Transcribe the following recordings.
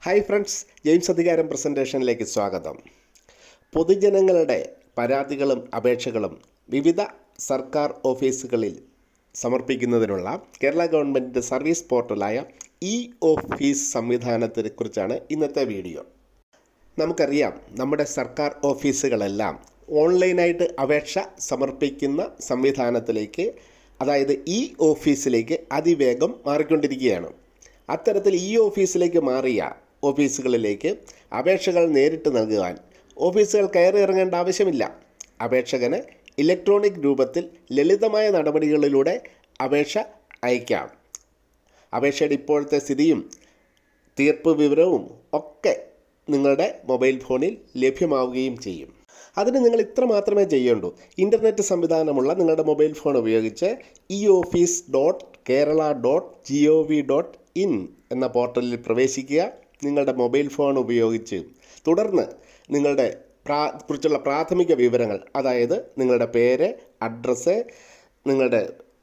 Hi friends, James അധികാരം പ്രസൻറ്റേഷനിലേക്ക് സ്വാഗതം. പൊതുജനങ്ങളുടെ പരാതികളും അപേക്ഷകളും വിവിധ സർക്കാർ ഓഫീസുകളിൽ സമർപ്പിക്കുന്നതിനുള്ള കേരള ഗവൺമെൻറ് സർവീസ് പോർട്ടലായ ഇ ഓഫീസ് സംവിധാനത്തെക്കുറിച്ചാണ് ഇന്നത്തെ വീഡിയോ. നമുക്കറിയാം, നമ്മുടെ സർക്കാർ ഓഫീസുകളെല്ലാം ഓൺലൈനായിട്ട് അപേക്ഷ സമർപ്പിക്കുന്ന സംവിധാനത്തിലേക്ക്, അതായത് ഇ ഓഫീസിലേക്ക് അതിവേഗം മാറിക്കൊണ്ടിരിക്കുകയാണ്. അത്തരത്തിൽ ഇ ഓഫീസിലേക്ക് മാറിയ ഓഫീസുകളിലേക്ക് അപേക്ഷകൾ നേരിട്ട് നൽകുവാൻ ഓഫീസുകൾ കയറി ഇറങ്ങേണ്ട ആവശ്യമില്ല. അപേക്ഷകന് ഇലക്ട്രോണിക് രൂപത്തിൽ ലളിതമായ നടപടികളിലൂടെ അപേക്ഷ അയക്കാം. അപേക്ഷയുടെ ഇപ്പോഴത്തെ സ്ഥിതിയും തീർപ്പ് വിവരവും ഒക്കെ നിങ്ങളുടെ മൊബൈൽ ഫോണിൽ ലഭ്യമാവുകയും ചെയ്യും. അതിന് നിങ്ങൾ ഇത്ര മാത്രമേ ചെയ്യേണ്ടൂ. ഇൻ്റർനെറ്റ് സംവിധാനമുള്ള നിങ്ങളുടെ മൊബൈൽ ഫോൺ ഉപയോഗിച്ച് eoffice.kerala.gov.in എന്ന പോർട്ടലിൽ പ്രവേശിക്കുക. നിങ്ങളുടെ മൊബൈൽ ഫോൺ ഉപയോഗിച്ച് തുടർന്ന് നിങ്ങളുടെ കുറിച്ചുള്ള പ്രാഥമിക വിവരങ്ങൾ, അതായത് നിങ്ങളുടെ പേര്, അഡ്രസ്സ്, നിങ്ങളുടെ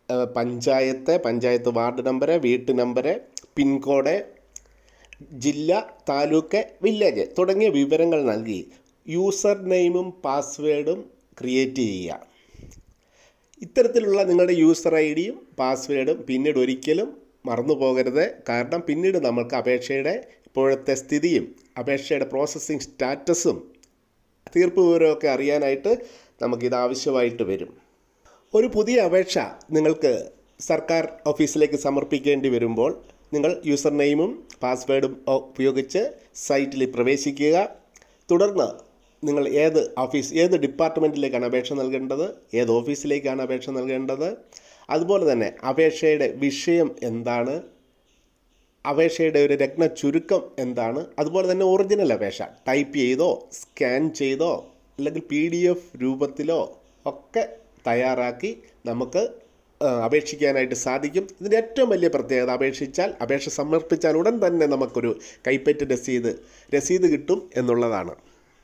പഞ്ചായത്ത് വാർഡ് നമ്പർ, വീട്ട് നമ്പർ, പിൻകോഡ്, ജില്ല, താലൂക്ക്, വില്ലേജ് തുടങ്ങിയ വിവരങ്ങൾ നൽകി യൂസർ നെയിമും പാസ്വേഡും ക്രിയേറ്റ് ചെയ്യുക. ഇത്തരത്തിലുള്ള നിങ്ങളുടെ യൂസർ ഐ ഡിയും പാസ്വേഡും പിന്നീട് ഒരിക്കലും മറന്നു പോകരുത്. കാരണം പിന്നീട് നമുക്ക് അപേക്ഷയുടെ ഇപ്പോഴത്തെ സ്ഥിതിയും അപേക്ഷയുടെ പ്രോസസ്സിംഗ് സ്റ്റാറ്റസും തീർപ്പ് വിവരമൊക്കെ അറിയാനായിട്ട് നമുക്കിത് ആവശ്യമായിട്ട് വരും. ഒരു പുതിയ അപേക്ഷ നിങ്ങൾക്ക് സർക്കാർ ഓഫീസിലേക്ക് സമർപ്പിക്കേണ്ടി വരുമ്പോൾ നിങ്ങൾ യൂസർ നെയിമും പാസ്വേഡും ഉപയോഗിച്ച് സൈറ്റിൽ പ്രവേശിക്കുക. തുടർന്ന് നിങ്ങൾ ഏത് ഡിപ്പാർട്ട്മെൻറ്റിലേക്കാണ് അപേക്ഷ നൽകേണ്ടത്, ഏത് ഓഫീസിലേക്കാണ് അപേക്ഷ നൽകേണ്ടത്, അതുപോലെ തന്നെ അപേക്ഷയുടെ വിഷയം എന്താണ്, അപേക്ഷയുടെ ഒരു രത്ന ചുരുക്കം എന്താണ്, അതുപോലെ തന്നെ ഒറിജിനൽ അപേക്ഷ ടൈപ്പ് ചെയ്തോ സ്കാൻ ചെയ്തോ അല്ലെങ്കിൽ PDF രൂപത്തിലോ ഒക്കെ തയ്യാറാക്കി നമുക്ക് അപേക്ഷിക്കാനായിട്ട് സാധിക്കും. ഇതിൻ്റെ ഏറ്റവും വലിയ പ്രത്യേകത, അപേക്ഷ സമർപ്പിച്ചാൽ ഉടൻ തന്നെ നമുക്കൊരു കൈപ്പറ്റ് രസീത് കിട്ടും എന്നുള്ളതാണ്.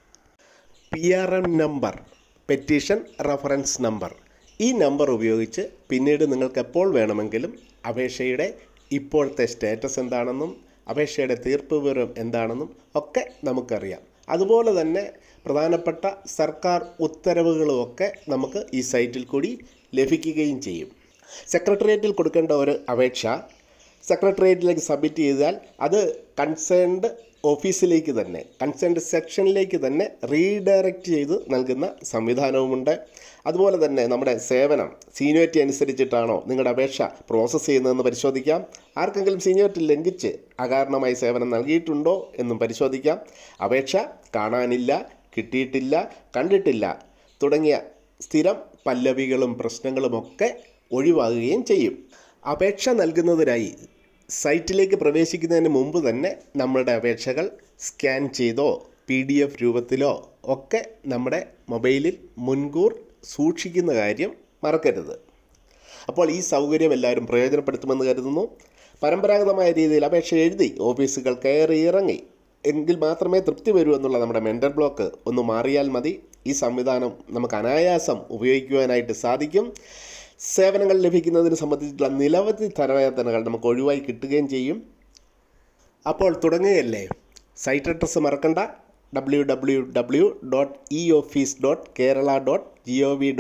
PRN number, petition reference number, ഈ നമ്പർ ഉപയോഗിച്ച് പിന്നീട് നിങ്ങൾക്ക് എപ്പോൾ വേണമെങ്കിലും അപേക്ഷയുടെ ഇപ്പോഴത്തെ സ്റ്റാറ്റസ് എന്താണെന്നും അപേക്ഷയുടെ തീർപ്പ് വിവരം എന്താണെന്നും ഒക്കെ നമുക്കറിയാം. അതുപോലെ തന്നെ പ്രധാനപ്പെട്ട സർക്കാർ ഉത്തരവുകളുമൊക്കെ നമുക്ക് ഈ സൈറ്റിൽ കൂടി ലഭിക്കുകയും ചെയ്യും. സെക്രട്ടേറിയറ്റിൽ കൊടുക്കേണ്ട ഒരു അപേക്ഷ സെക്രട്ടേറിയറ്റിലേക്ക് സബ്മിറ്റ് ചെയ്താൽ അത് കൺസേൺഡ് ഓഫീസിലേക്ക് തന്നെ, കൺസേൺഡ് സെക്ഷനിലേക്ക് തന്നെ റീഡയറക്റ്റ് ചെയ്ത് നൽകുന്ന സംവിധാനവുമുണ്ട്. അതുപോലെ തന്നെ നമ്മുടെ സേവനം സീനിയോറിറ്റി അനുസരിച്ചിട്ടാണോ നിങ്ങളുടെ അപേക്ഷ പ്രോസസ്സ് ചെയ്യുന്നതെന്ന് പരിശോധിക്കാം. ആർക്കെങ്കിലും സീനിയോറിറ്റി ലംഘിച്ച് അകാരണമായി സേവനം നൽകിയിട്ടുണ്ടോ എന്നും പരിശോധിക്കാം. അപേക്ഷ കാണാനില്ല, കിട്ടിയിട്ടില്ല, കണ്ടിട്ടില്ല തുടങ്ങിയ സ്ഥിരം പല്ലവികളും പ്രശ്നങ്ങളുമൊക്കെ ഒഴിവാകുകയും ചെയ്യും. അപേക്ഷ നൽകുന്നതിനായി സൈറ്റിലേക്ക് പ്രവേശിക്കുന്നതിന് മുമ്പ് തന്നെ നമ്മളുടെ അപേക്ഷകൾ സ്കാൻ ചെയ്തോ PDF രൂപത്തിലോ ഒക്കെ നമ്മുടെ മൊബൈലിൽ മുൻകൂർ സൂക്ഷിക്കുന്ന കാര്യം മറക്കരുത്. അപ്പോൾ ഈ സൗകര്യം എല്ലാവരും പ്രയോജനപ്പെടുത്തുമെന്ന് കരുതുന്നു. പരമ്പരാഗതമായ രീതിയിൽ അപേക്ഷ എഴുതി ഓഫീസുകൾ കയറി ഇറങ്ങി എങ്കിൽ മാത്രമേ തൃപ്തി വരൂ എന്നുള്ള നമ്മുടെ മെൻ്റൽ ബ്ലോക്ക് ഒന്ന് മാറിയാൽ മതി. ഈ സംവിധാനം നമുക്ക് അനായാസം ഉപയോഗിക്കുവാനായിട്ട് സാധിക്കും. സേവനങ്ങൾ ലഭിക്കുന്നതിന് സംബന്ധിച്ചിട്ടുള്ള നിരവധി തരവേദനകൾ നമുക്ക് ഒഴിവായി കിട്ടുകയും ചെയ്യും. അപ്പോൾ തുടങ്ങുകയല്ലേ. സൈറ്റ് അഡ്രസ്സ് മറക്കണ്ട,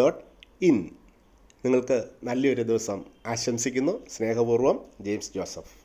www.eoffice.kerala.gov.in. നിങ്ങൾക്ക് നല്ലൊരു ദിവസം ആശംസിക്കുന്നു. സ്നേഹപൂർവ്വം, ജെയിംസ് ജോസഫ്.